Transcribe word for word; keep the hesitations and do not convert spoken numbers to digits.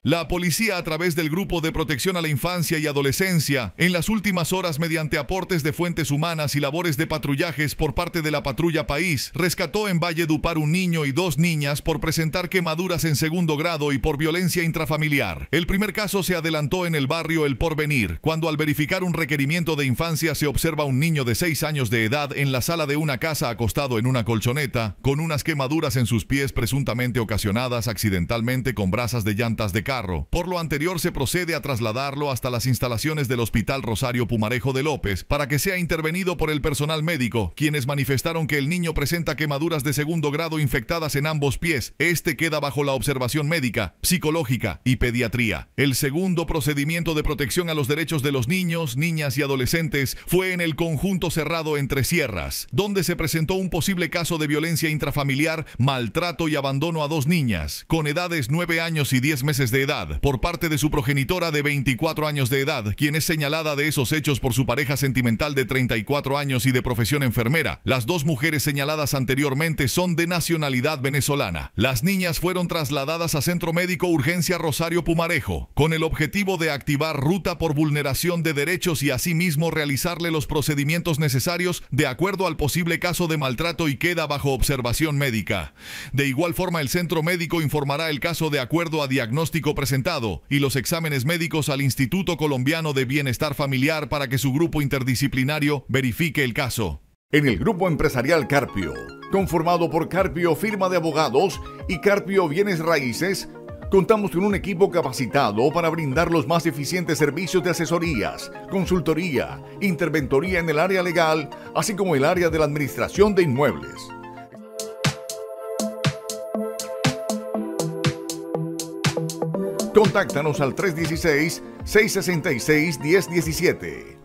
La policía, a través del Grupo de Protección a la Infancia y Adolescencia, en las últimas horas, mediante aportes de fuentes humanas y labores de patrullajes por parte de la Patrulla País, rescató en Valledupar un niño y dos niñas por presentar quemaduras en segundo grado y por violencia intrafamiliar. El primer caso se adelantó en el barrio El Porvenir, cuando al verificar un requerimiento de infancia se observa un niño de seis años de edad en la sala de una casa acostado en una colchoneta, con unas quemaduras en sus pies presuntamente ocasionadas accidentalmente con brasas de llantas de carro. Por lo anterior, se procede a trasladarlo hasta las instalaciones del Hospital Rosario Pumarejo de López para que sea intervenido por el personal médico, quienes manifestaron que el niño presenta quemaduras de segundo grado infectadas en ambos pies. Este queda bajo la observación médica, psicológica y pediatría. El segundo procedimiento de protección a los derechos de los niños, niñas y adolescentes fue en el conjunto cerrado Entre Sierras, donde se presentó un posible caso de violencia intrafamiliar, maltrato y abandono a dos niñas, con edades nueve años y diez meses de edad, por parte de su progenitora de veinticuatro años de edad, quien es señalada de esos hechos por su pareja sentimental de treinta y cuatro años y de profesión enfermera. Las dos mujeres señaladas anteriormente son de nacionalidad venezolana. Las niñas fueron trasladadas a Centro Médico Urgencia Rosario Pumarejo, con el objetivo de activar ruta por vulneración de derechos y asimismo realizarle los procedimientos necesarios de acuerdo al posible caso de maltrato y queda bajo observación médica. De igual forma, el centro médico informará el caso de acuerdo a diagnóstico presentado y los exámenes médicos al Instituto Colombiano de Bienestar Familiar para que su grupo interdisciplinario verifique el caso. En el Grupo Empresarial Carpio, conformado por Carpio Firma de Abogados y Carpio Bienes Raíces, contamos con un equipo capacitado para brindar los más eficientes servicios de asesorías, consultoría, interventoría en el área legal, así como el área de la administración de inmuebles. Contáctanos al tres uno seis, seis seis seis, uno cero uno siete.